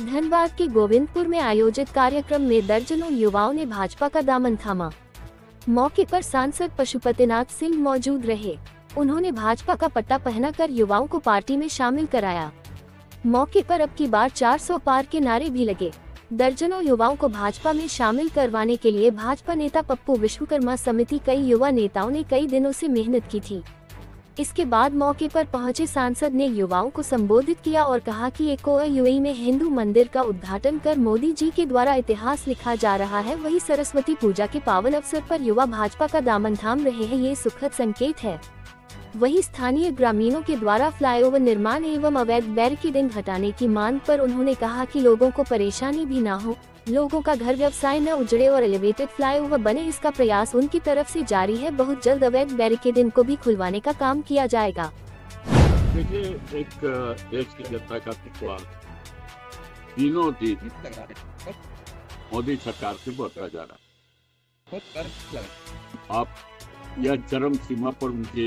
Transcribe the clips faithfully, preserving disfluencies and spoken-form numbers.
धनबाद के गोविंदपुर में आयोजित कार्यक्रम में दर्जनों युवाओं ने भाजपा का दामन थामा। मौके पर सांसद पशुपतिनाथ सिंह मौजूद रहे। उन्होंने भाजपा का पट्टा पहनाकर युवाओं को पार्टी में शामिल कराया। मौके पर अब की बार चार सौ पार के नारे भी लगे। दर्जनों युवाओं को भाजपा में शामिल करवाने के लिए भाजपा नेता पप्पू विश्वकर्मा समिति कई युवा नेताओं ने कई दिनों से मेहनत की थी। इसके बाद मौके पर पहुंचे सांसद ने युवाओं को संबोधित किया और कहा कि एक और यूएई में हिंदू मंदिर का उद्घाटन कर मोदी जी के द्वारा इतिहास लिखा जा रहा है। वही सरस्वती पूजा के पावन अवसर पर युवा भाजपा का दामन थाम रहे हैं, ये सुखद संकेत है। वही स्थानीय ग्रामीणों के द्वारा फ्लाईओवर निर्माण एवं अवैध बैरिकेडिंग हटाने की मांग पर उन्होंने कहा कि लोगों को परेशानी भी न हो, लोगों का घर व्यवसाय न उजड़े और एलिवेटेड फ्लाईओवर बने, इसका प्रयास उनकी तरफ से जारी है। बहुत जल्द अवैध बैरिकेडिंग को भी खुलवाने का काम किया जाएगा। देखिए, एक देश की जनता का टुकड़ा तीनों दिन मोदी सरकार से बढ़ता जा रहा है। आप यह चरम सीमा पर उनकी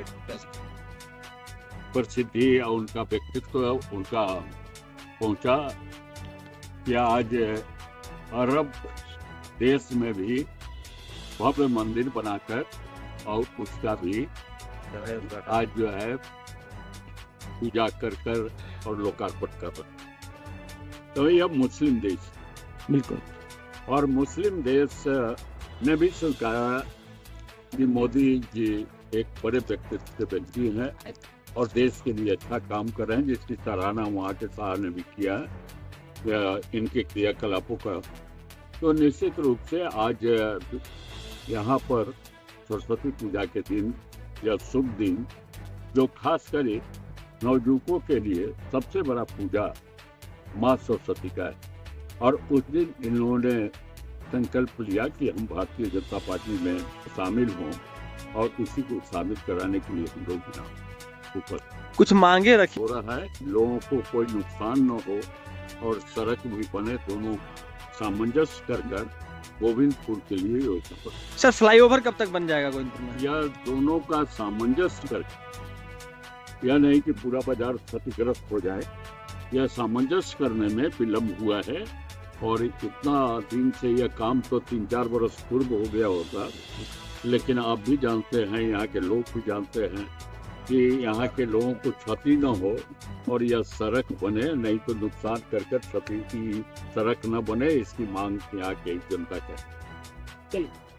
प्रसिद्धि और उनका व्यक्तित्व उनका पहुंचा क्या आज अरब देश में भी भव्य मंदिर बनाकर और उसका भी आज जो है पूजा कर कर और लोकार्पण कर रहे। तो यह मुस्लिम देश बिल्कुल, और मुस्लिम देश ने भी स्वीकारा कि मोदी जी एक बड़े व्यक्तित्व के व्यक्ति हैं और देश के लिए अच्छा काम कर रहे हैं, जिसकी सराहना वहाँ के शाह ने भी किया है इनके क्रियाकलापों का। तो निश्चित रूप से आज यहाँ पर सरस्वती पूजा के दिन या शुभ दिन, जो खास कर नवयुवकों के लिए सबसे बड़ा पूजा माँ सरस्वती का है, और उस दिन इन्होंने संकल्प लिया कि हम भारतीय जनता पार्टी में शामिल हों और इसी को शामिल कराने के लिए हम लोग ऊपर कुछ मांगे रखी हो रहा है, लोगों को कोई नुकसान न हो और सड़क भी बने, दोनों सामंजस्य कर कर गोविंदपुर के लिए योजना पर। सर, फ्लाईओवर कब तक बन जाएगा गोविंदपुर में? यह दोनों का सामंजस्य कर, यह नहीं कि पूरा बाजार क्षतिग्रस्त हो जाए, यह सामंजस्य करने में विलम्ब हुआ है। और इतना दिन से यह काम तो तीन चार बरस पूर्व हो गया होता, लेकिन आप भी जानते हैं, यहाँ के लोग भी जानते हैं कि यहाँ के लोगों को क्षति न हो और यह सड़क बने, नहीं तो नुकसान कर कर क्षति की सड़क न बने, इसकी मांग यहाँ के जनता का है।